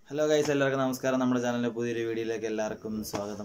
Hello guys, എല്ലാവർക്കും നമസ്കാരം. നമ്മുടെ ചാനലിൻ്റെ പുതിയൊരു വീഡിയോയിലേക്ക് എല്ലാവർക്കും സ്വാഗതം.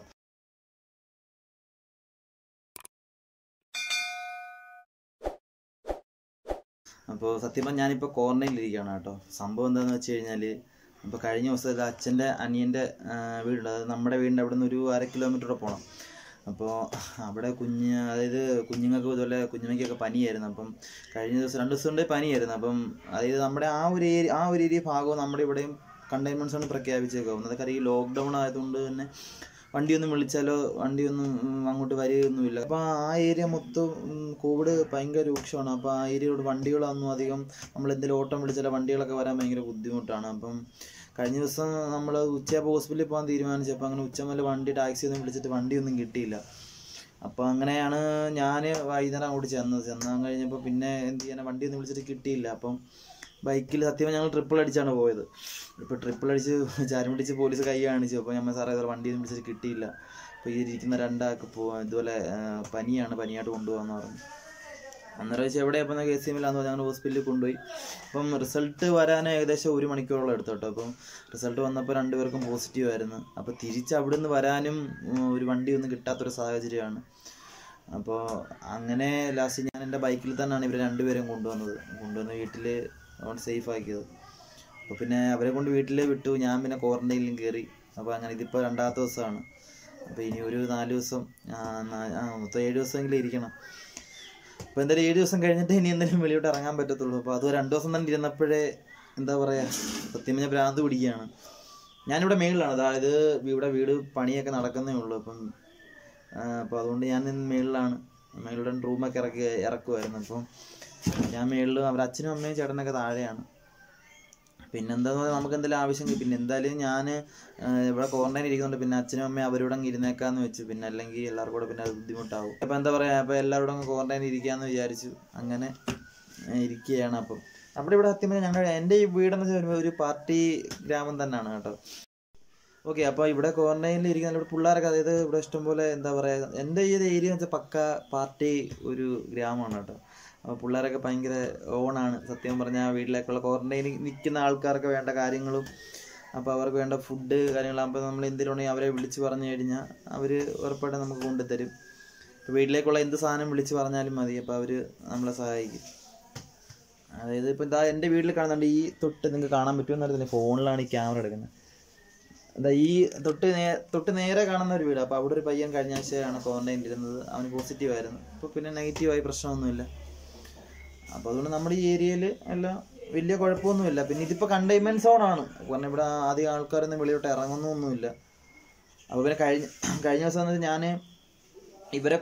അപ്പോൾ സത്യം പറഞ്ഞാൽ ഞാനിപ്പോൾ ക്വാറന്റൈനിലിരിക്കുകയാണ് കേട്ടോ. സംഭവം എന്താണെന്ന് വെച്ച് കഴിഞ്ഞാൽ, ഇപ്പോൾ കഴിഞ്ഞ ദിവസം അച്ഛൻ്റെ അനിയൻ്റെ വീടുണ്ട്. അതായത് നമ്മുടെ വീടിൻ്റെ അവിടെ നിന്ന് ഒരു 1/2 കിലോമീറ്റർ പോകണം. അപ്പോൾ അവിടെ അതായത് കുഞ്ഞുങ്ങൾക്ക് ഇതുപോലെ കുഞ്ഞുമയ്ക്കൊക്കെ പനിയായിരുന്നു. അപ്പം കഴിഞ്ഞ ദിവസം 2 ദിവസം കൊണ്ട് പനിയായിരുന്നു. അപ്പം അതായത് നമ്മുടെ ആ ഒരു ഏരിയ ഭാഗവും നമ്മുടെ ഇവിടെയും കണ്ടെയ്ൻമെൻറ്റ്സ് ആണ് പ്രഖ്യാപിച്ചേക്കുക. ഒന്നതൊക്കെ ഈ ലോക്ക്ഡൗൺ ആയതുകൊണ്ട് തന്നെ വണ്ടിയൊന്നും വിളിച്ചാലോ വണ്ടിയൊന്നും അങ്ങോട്ട് വരികയൊന്നുമില്ല. അപ്പോൾ ആ ഏരിയ മൊത്തം കോവിഡ് ഭയങ്കര രൂക്ഷമാണ്. അപ്പോൾ ആ ഏരിയയോട് വണ്ടികളൊന്നും അധികം നമ്മൾ എന്തെങ്കിലും ഓട്ടം വിളിച്ചാലോ വണ്ടികളൊക്കെ വരാൻ ഭയങ്കര ബുദ്ധിമുട്ടാണ്. അപ്പം കഴിഞ്ഞ ദിവസം നമ്മൾ ഉച്ചയായപ്പോൾ ഹോസ്പിറ്റലിൽ പോകാൻ തീരുമാനിച്ചപ്പോൾ അങ്ങനെ ഉച്ച മുതൽ ടാക്സി ഒന്നും വിളിച്ചിട്ട് വണ്ടിയൊന്നും കിട്ടിയില്ല. അപ്പോൾ അങ്ങനെയാണ് ഞാൻ വൈകുന്നേരം അങ്ങോട്ട് ചെന്നാൻ കഴിഞ്ഞപ്പോൾ പിന്നെ എന്ത് ചെയ്യാൻ, വണ്ടിയൊന്നും വിളിച്ചിട്ട് കിട്ടിയില്ല. അപ്പം ബൈക്കിൽ സത്യം ഞങ്ങൾ ട്രിപ്പിൾ അടിച്ചാണ് പോയത്. ഇപ്പോൾ ട്രിപ്പിൾ അടിച്ച് ചാരം പിടിച്ച് പോലീസ് കൈ കാണിച്ചു. അപ്പോൾ നമ്മൾ സാറേ ഇതുപോലെ വണ്ടിയൊന്നും വിളിച്ചിട്ട് കിട്ടിയില്ല, അപ്പോൾ ഈ ഇരിക്കുന്ന 2 ആൾക്ക് ഇതുപോലെ പനിയായിട്ട് കൊണ്ടുപോകാമെന്ന് പറഞ്ഞു. അന്നേരം വെച്ചാൽ എവിടെയപ്പോൾ KCM-ലാന്ന് പറഞ്ഞാൽ ഞങ്ങൾ ഹോസ്പിറ്റലിൽ കൊണ്ടുപോയി. അപ്പം റിസൾട്ട് വരാൻ ഏകദേശം 1 മണിക്കൂറോളം എടുത്തു കേട്ടോ. അപ്പം റിസൾട്ട് വന്നപ്പോൾ 2 പേർക്കും പോസിറ്റീവ് ആയിരുന്നു. അപ്പോൾ തിരിച്ച് അവിടെ നിന്ന് വരാനും ഒരു വണ്ടിയൊന്നും കിട്ടാത്തൊരു സാഹചര്യമാണ്. അപ്പോൾ അങ്ങനെ ലാസ്റ്റ് ഞാൻ എൻ്റെ ബൈക്കിൽ തന്നെയാണ് ഇവർ 2 പേരും കൊണ്ടുവന്ന് വീട്ടിൽ സേഫ് ആക്കിയത്. അപ്പോൾ പിന്നെ അവരെ കൊണ്ട് വീട്ടിൽ വിട്ടു. ഞാൻ പിന്നെ ക്വാറന്റൈനിലും കയറി. അപ്പോൾ അങ്ങനെ ഇതിപ്പോൾ 2ാമത്തെ ദിവസമാണ്. അപ്പോൾ ഇനി ഒരു 4 ദിവസം മൊത്തം 7 ദിവസമെങ്കിലും ഇരിക്കണം. അപ്പോൾ എന്തായാലും 7 ദിവസം കഴിഞ്ഞിട്ട് ഇനി എന്തെങ്കിലും വെളിയോട്ട് ഇറങ്ങാൻ പറ്റത്തുള്ളൂ. അപ്പോൾ അത് 2 ദിവസം തന്നെ ഇരുന്നപ്പോഴേ എന്താ പറയുക, സത്യം പറഞ്ഞാൽ ഭ്രാന്ത് പിടിക്കുകയാണ്. ഞാനിവിടെ മേളിലാണ്, അതായത് ഇവിടെ വീട് പണിയൊക്കെ നടക്കുന്നേ ഉള്ളൂ. അപ്പോൾ അതുകൊണ്ട് ഞാൻ മേളിലുള്ള റൂമൊക്കെ ഇറക്കുമായിരുന്നു. അപ്പം ഞാൻ മേളിലും അവരുടെ അച്ഛനും അമ്മയും ചേട്ടനൊക്കെ താഴെയാണ്. പിന്നെന്താന്ന് പറഞ്ഞാൽ നമുക്ക് എന്തെങ്കിലും ആവശ്യം, പിന്നെ എന്തായാലും ഞാൻ ഇവിടെ ക്വാറന്റൈൻ ഇരിക്കുന്നുണ്ട്. പിന്നെ അച്ഛനും അമ്മയും അവരോട് അങ്ങ് ഇരുന്നേക്കാന്ന് വെച്ചു. പിന്നെ അല്ലെങ്കിൽ എല്ലാവർക്കും കൂടെ പിന്നെ അത് ബുദ്ധിമുട്ടാവും. അപ്പോൾ എന്താ പറയുക, അപ്പോൾ എല്ലാവരോടും അങ്ങ് ക്വാറന്റൈൻ ഇരിക്കാമെന്ന് വിചാരിച്ചു. അങ്ങനെ ഇരിക്കുകയാണ്. അപ്പം നമ്മുടെ ഇവിടെ സത്യം പറഞ്ഞാൽ എൻ്റെ ഈ വീടെന്ന് വെച്ചാൽ ഒരു പാർട്ടി ഗ്രാമം തന്നെയാണ് കേട്ടോ. ഓക്കെ, അപ്പോൾ ഇവിടെ ക്വാറന്റൈനിൽ ഇരിക്കുന്ന ഇവിടെ പിള്ളേരൊക്കെ, അതായത് ഇവിടെ ഇഷ്ടംപോലെ എന്താ പറയുക, എൻ്റെ ഈ ഒരു ഏരിയ എന്ന് വെച്ചാൽ പക്ക പാർട്ടി ഒരു ഗ്രാമമാണ് കേട്ടോ. അപ്പോൾ പിള്ളേരൊക്കെ ഭയങ്കര ഓണാണ്. സത്യം പറഞ്ഞാൽ വീട്ടിലേക്കുള്ള ക്വാറന്റൈനിൽ നിൽക്കുന്ന ആൾക്കാർക്ക് വേണ്ട കാര്യങ്ങളും, അപ്പോൾ അവർക്ക് വേണ്ട ഫുഡ് കാര്യങ്ങളാകുമ്പോൾ നമ്മൾ എന്തിനുണ്ടെങ്കിൽ അവരെ വിളിച്ച് പറഞ്ഞു കഴിഞ്ഞാൽ അവർ ഉറപ്പായിട്ടും നമുക്ക് കൊണ്ടുതരും. ഇപ്പോൾ വീട്ടിലേക്കുള്ള എന്ത് സാധനം വിളിച്ച് പറഞ്ഞാലും മതി, അപ്പോൾ അവർ നമ്മളെ സഹായിക്കും. അതായത് ഇപ്പോൾ എന്താ എൻ്റെ വീട്ടിൽ കാണുന്നുണ്ട്, ഈ തൊട്ട് നിങ്ങൾക്ക് കാണാൻ പറ്റുമെന്ന് അറിയത്തില്ല, ഫോണിലാണ് ഈ ക്യാമറ എടുക്കുന്നത്. എന്താ ഈ തൊട്ട് നേരെ കാണുന്ന ഒരു വീട്. അപ്പോൾ അവിടെ ഒരു പയ്യൻ കഴിഞ്ഞ ആഴ്ചയാണ് ക്വാറന്റൈനിൽ ഇരുന്നത്. അവന് പോസിറ്റീവായിരുന്നു. ഇപ്പോൾ പിന്നെ നെഗറ്റീവായി, പ്രശ്നമൊന്നുമില്ല. അപ്പോൾ അതുകൊണ്ട് നമ്മുടെ ഈ ഏരിയയിൽ എല്ലാം വലിയ കുഴപ്പമൊന്നുമില്ല. പിന്നെ ഇതിപ്പോൾ കണ്ടെയ്ൻമെൻറ്റ് സോണാണ്, കാരണം ഇവിടെ അധികം ആൾക്കാരൊന്നും വെളിയോട്ട് ഇറങ്ങുന്നൊന്നുമില്ല. അപ്പോൾ പിന്നെ കഴിഞ്ഞ ദിവസം വന്നിട്ട് ഞാൻ ഇവരെ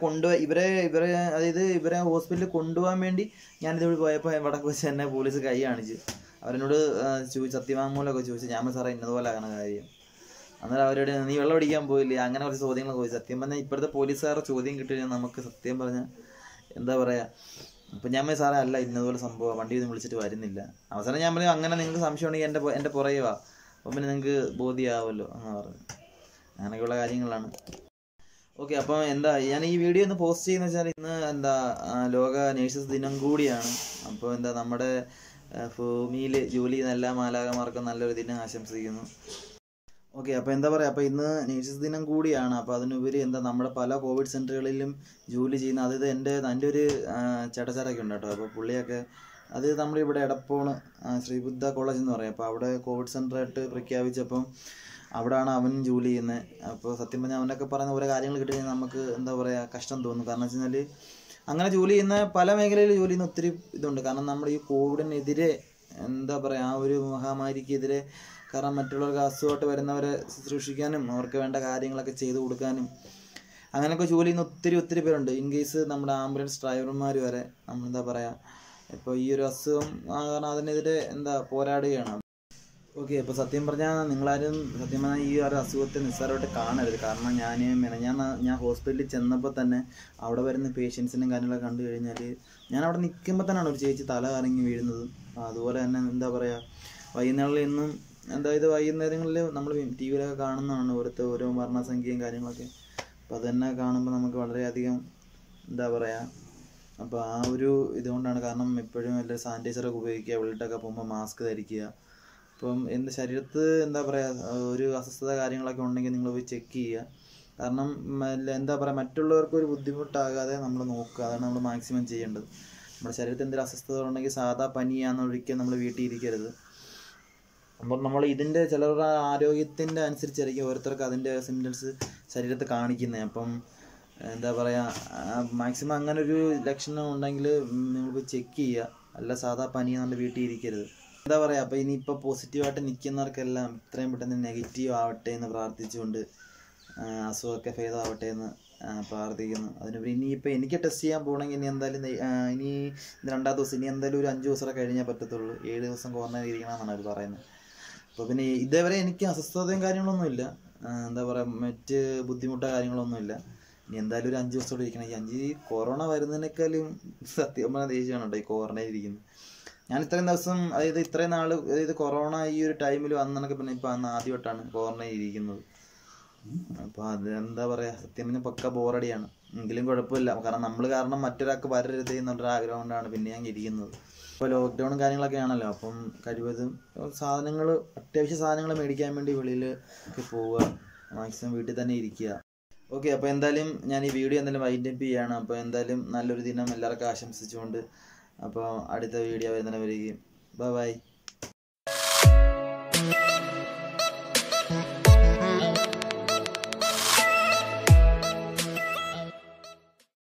അതായത് ഇവരെ ഹോസ്പിറ്റലിൽ കൊണ്ടുപോകാൻ വേണ്ടി ഞാനിതുവഴി പോയപ്പോൾ വടക്ക് വെച്ച് എന്നെ പോലീസ് കൈ കാണിച്ച്. അവരെന്നോട് സത്യവാങ്മൂലമൊക്കെ ചോദിച്ചു. ഞാൻ സാറേ ഇന്നതുപോലെ ആകണ കാര്യം. അന്നേരം അവരോട് നീ വെള്ളം അടിക്കാൻ പോയില്ലേ, അങ്ങനെ കുറച്ച് ചോദ്യങ്ങളൊക്കെ ചോദിച്ചു. സത്യം പറഞ്ഞാൽ ഇപ്പോഴത്തെ പോലീസുകാരുടെ ചോദ്യം കിട്ടിക്കഴിഞ്ഞാൽ നമുക്ക് സത്യം പറഞ്ഞാൽ എന്താ പറയുക. അപ്പം ഞാൻ സാറേ അല്ല ഇന്നതുപോലെ സംഭവം, വണ്ടിയൊന്നും വിളിച്ചിട്ട് വരുന്നില്ല. അവസാനം ഞാൻ പറഞ്ഞു അങ്ങനെ നിങ്ങൾക്ക് സംശയം ഉണ്ടെങ്കിൽ എൻ്റെ പുറകെ വാ, അപ്പം പിന്നെ നിങ്ങൾക്ക് ബോധ്യമാവുമല്ലോ എന്ന് പറഞ്ഞു. അങ്ങനെയൊക്കെയുള്ള കാര്യങ്ങളാണ്. ഓക്കെ, അപ്പം എന്താ ഞാൻ ഈ വീഡിയോ ഒന്ന് പോസ്റ്റ് ചെയ്യുന്ന വെച്ചാൽ ഇന്ന് ലോക നേഴ്സസ് ദിനം കൂടിയാണ്. അപ്പോൾ നമ്മുടെ ഭൂമിയിൽ ജോലി ചെയ്യുന്ന എല്ലാ മാലാഖമാർക്കും നല്ലൊരു ദിനം ആശംസിക്കുന്നു. ഓക്കെ, അപ്പോൾ എന്താ പറയുക, അപ്പോൾ ഇന്ന് നേഴ്സസ് ദിനം കൂടിയാണ്. അപ്പോൾ അതിനുപരി നമ്മുടെ പല കോവിഡ് സെൻ്ററുകളിലും ജോലി ചെയ്യുന്ന, അതായത് എൻ്റെ ഒരു ചേട്ടച്ചാരൊക്കെ ഉണ്ട് കേട്ടോ. അപ്പോൾ പുള്ളിയൊക്കെ അത് നമ്മളിവിടെ എടപ്പോണ് ശ്രീബുദ്ധ കോളേജ് എന്ന് പറയും. അപ്പോൾ അവിടെ കോവിഡ് സെൻ്ററായിട്ട് പ്രഖ്യാപിച്ചപ്പം അവിടെയാണ് അവൻ ജോലി ചെയ്യുന്നത്. അപ്പോൾ സത്യം പറഞ്ഞാൽ അവനൊക്കെ പറയുന്ന ഓരോ കാര്യങ്ങൾ കിട്ടി കഴിഞ്ഞാൽ നമുക്ക് എന്താ പറയുക, കഷ്ടം തോന്നും. കാരണം വെച്ച് കഴിഞ്ഞാൽ അങ്ങനെ ജോലി ചെയ്യുന്ന പല മേഖലയിൽ ജോലി ചെയ്യുന്ന ഒത്തിരി ഇതുണ്ട്. കാരണം നമ്മുടെ ഈ കോവിഡിനെതിരെ എന്താ പറയുക, ആ ഒരു മഹാമാരിക്കെതിരെ, കാരണം മറ്റുള്ളവർക്ക് അസുഖമായിട്ട് വരുന്നവരെ ശുശ്രൂഷിക്കാനും അവർക്ക് വേണ്ട കാര്യങ്ങളൊക്കെ ചെയ്തു കൊടുക്കാനും അങ്ങനെയൊക്കെ ജോലി ചെയ്യുന്ന ഒത്തിരി പേരുണ്ട്. ഇൻ കേസ് നമ്മുടെ ആംബുലൻസ് ഡ്രൈവർമാർ വരെ നമ്മളെന്താ പറയുക, ഇപ്പോൾ ഈ ഒരു അസുഖം കാരണം അതിനെതിരെ പോരാടുകയാണ്. ഓക്കെ, അപ്പോൾ സത്യം പറഞ്ഞാൽ നിങ്ങളാരും സത്യം പറഞ്ഞാൽ ഈ ഒരു അസുഖത്തെ നിസ്സാരമായിട്ട് കാണരുത്. കാരണം ഞാൻ ഹോസ്പിറ്റലിൽ ചെന്നപ്പോൾ തന്നെ അവിടെ വരുന്ന പേഷ്യൻസിനും കാര്യങ്ങളൊക്കെ കണ്ടു കഴിഞ്ഞാൽ ഞാൻ അവിടെ നിൽക്കുമ്പോൾ തന്നെയാണ് ഒരു ചേച്ചി തല കറങ്ങി വീഴുന്നത്. അതുപോലെ തന്നെ എന്താ പറയുക, വൈകുന്നേരങ്ങളിൽ ഇന്നും വൈകുന്നേരങ്ങളിൽ നമ്മൾ TV-ലൊക്കെ കാണുന്നതാണ് ഓരോ മരണസംഖ്യയും കാര്യങ്ങളൊക്കെ. അപ്പോൾ അത് തന്നെ കാണുമ്പോൾ നമുക്ക് വളരെയധികം എന്താ പറയുക, അപ്പോൾ ആ ഒരു ഇതുകൊണ്ടാണ്. കാരണം എപ്പോഴും എല്ലാ സാനിറ്റൈസറൊക്കെ ഉപയോഗിക്കുക, വെളിയിട്ടൊക്കെ പോകുമ്പോൾ മാസ്ക് ധരിക്കുക. അപ്പം ശരീരത്ത് എന്താ പറയുക ഒരു അസ്വസ്ഥത കാര്യങ്ങളൊക്കെ ഉണ്ടെങ്കിൽ നിങ്ങൾ പോയി ചെക്ക് ചെയ്യുക. കാരണം എന്താ പറയുക മറ്റുള്ളവർക്ക് ഒരു ബുദ്ധിമുട്ടാകാതെ നമ്മൾ നോക്കുക. അതാണ് നമ്മൾ മാക്സിമം ചെയ്യേണ്ടത്. നമ്മുടെ ശരീരത്തിൽ എന്തെങ്കിലും അസ്വസ്ഥത ഉണ്ടെങ്കിൽ സാധാ പനിയാണെന്നൊഴിക്കാൻ നമ്മൾ വീട്ടിൽ ഇരിക്കരുത്. അപ്പോൾ നമ്മൾ ഇതിൻ്റെ ചിലരുടെ ആരോഗ്യത്തിൻ്റെ അനുസരിച്ചായിരിക്കും ഓരോരുത്തർക്ക് അതിൻ്റെ സിംറ്റംസ് ശരീരത്തിൽ കാണിക്കുന്നത്. അപ്പം എന്താ പറയുക മാക്സിമം അങ്ങനൊരു ലക്ഷണം ഉണ്ടെങ്കിൽ നിങ്ങൾ പോയി ചെക്ക് ചെയ്യുക. അല്ല സാധാ പനിയാണെന്ന് വീട്ടിൽ ഇരിക്കരുത്. എന്താ പറയുക അപ്പോൾ ഇനിയിപ്പോൾ പോസിറ്റീവായിട്ട് നിൽക്കുന്നവർക്കെല്ലാം എത്രയും പെട്ടെന്ന് നെഗറ്റീവ് ആവട്ടെ എന്ന് പ്രാർത്ഥിച്ചുകൊണ്ട് അസുഖമൊക്കെ ഭേദമാവട്ടെ എന്ന് പ്രാർത്ഥിക്കുന്നു. അതിനുപരി ഇനിയിപ്പോൾ എനിക്ക് ടെസ്റ്റ് ചെയ്യാൻ പോകണമെങ്കിൽ ഇനി എന്തായാലും ഇനി 2-ാം ദിവസം ഇനി എന്തായാലും ഒരു 5 ദിവസം കഴിഞ്ഞാൽ പറ്റത്തുള്ളൂ. 7 ദിവസം ക്വാറന്റൈൻ ഇരിക്കണമെന്നാണ് അവർ പറയുന്നത്. അപ്പോൾ പിന്നെ ഇതേവരെ എനിക്ക് അസ്വസ്ഥതയും കാര്യങ്ങളൊന്നുമില്ല. എന്താ പറയുക മറ്റ് ബുദ്ധിമുട്ടോ കാര്യങ്ങളൊന്നുമില്ല. ഇനി എന്തായാലും ഒരു 5 ദിവസം കൂടെ ഇരിക്കണം. ഈ കൊറോണ വരുന്നതിനേക്കാളും സത്യം പറഞ്ഞ ദേഷ്യമാണ് കേട്ടോ ഈ ക്വാറന്റൈൻ ഇരിക്കുന്നത്. ഞാൻ ഇത്രയും ദിവസം ഇത്രയും നാൾ കൊറോണ ഈ ഒരു ടൈമിൽ വന്നതൊക്കെ പിന്നെ ഇപ്പോൾ ആദ്യമായിട്ടാണ് ക്വാറന്റൈൻ ഇരിക്കുന്നത്. അപ്പോൾ അത് എന്താ പറയുക സത്യം പറഞ്ഞാൽ പക്ക ബോറടിയാണ്. എങ്കിലും കുഴപ്പമില്ല, കാരണം നമ്മൾ കാരണം മറ്റൊരാൾക്ക് വരരുത് എന്നുള്ളൊരു ആഗ്രഹം കൊണ്ടാണ് പിന്നെ ഞാൻ ഇരിക്കുന്നത്. ഇപ്പോൾ ലോക്ക്ഡൗണും കാര്യങ്ങളൊക്കെ ആണല്ലോ. അപ്പം കഴിവതും സാധനങ്ങൾ അത്യാവശ്യ സാധനങ്ങൾ മേടിക്കാൻ വേണ്ടി വെളിയിൽ ഒക്കെ പോവുക, മാക്സിമം വീട്ടിൽ തന്നെ ഇരിക്കുക. ഓക്കെ, അപ്പോൾ എന്തായാലും ഞാൻ ഈ വീഡിയോ എന്തായാലും വൈൻഡപ്പ് ചെയ്യുകയാണ്. അപ്പോൾ എന്തായാലും നല്ലൊരു ദിനം എല്ലാവർക്കും ആശംസിച്ചുകൊണ്ട് അപ്പോൾ അടുത്ത വീഡിയോ വരുന്നവരേക്കും ബൈ.